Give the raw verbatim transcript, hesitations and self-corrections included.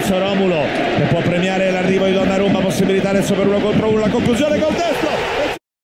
Romulo che può premiare l'arrivo di Donnarumma, possibilità adesso per uno contro uno, la conclusione col destro.